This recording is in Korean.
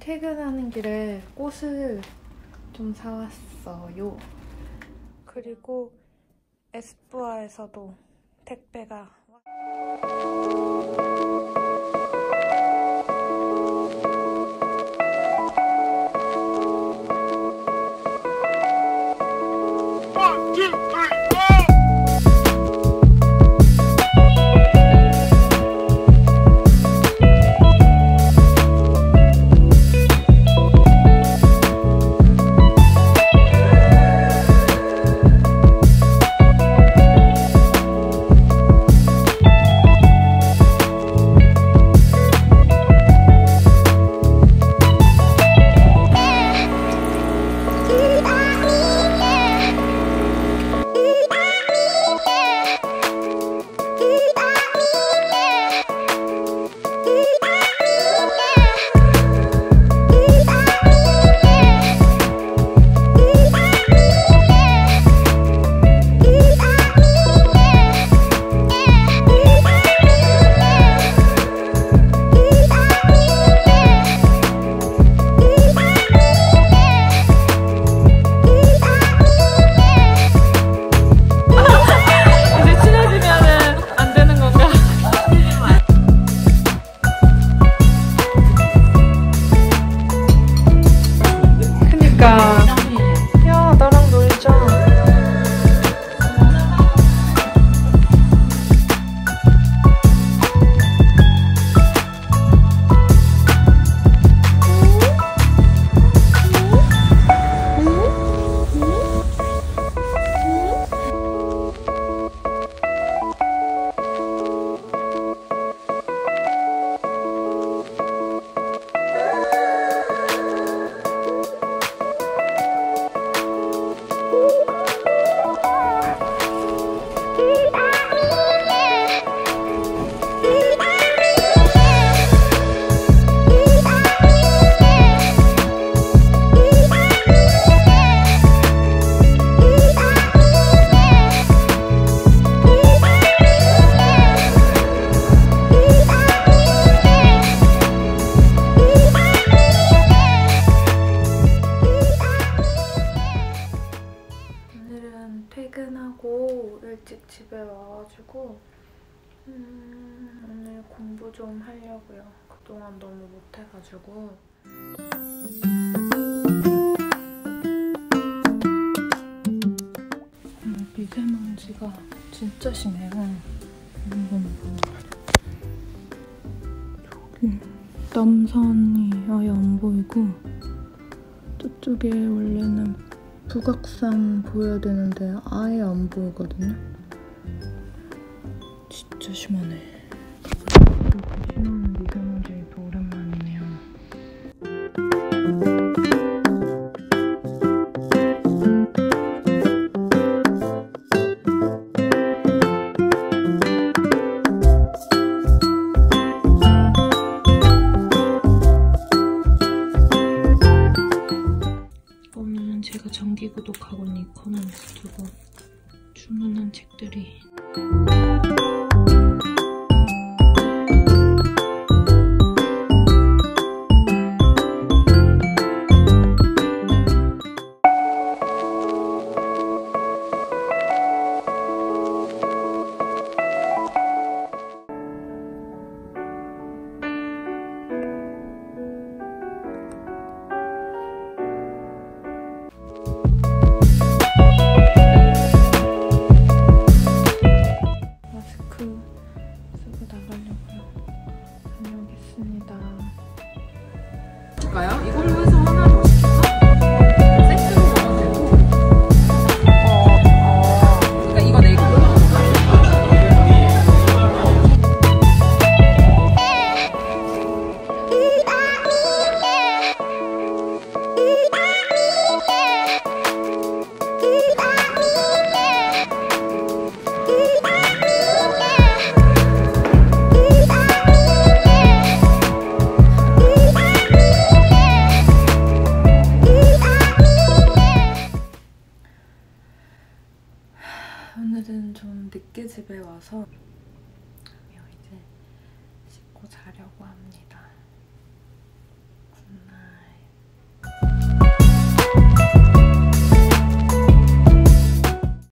퇴근하는 길에 꽃을 좀 사왔어요. 그리고 에스쁘아에서도 택배가 야, 나랑 놀자. 퇴근하고 일찍 집에 와가지고 오늘 공부 좀 하려고요. 그동안 너무 못해가지고. 미세먼지가 진짜 심해요. 여기 남산이 아예 안 보이고 저쪽에 원래는 북악산 보여야 되는데 아예 안 보이거든요. 진짜 심하네. 이렇게 심한 미세먼지 또 오랜만이네요. 제가 정기 구독하고 있는 이코노미스 두고 주문한 책들이 이걸로 해서 하나 더 시킬까? 세트로 먹어도 되고. 그러니까 이거 내고. 오늘은 좀 늦게 집에 와서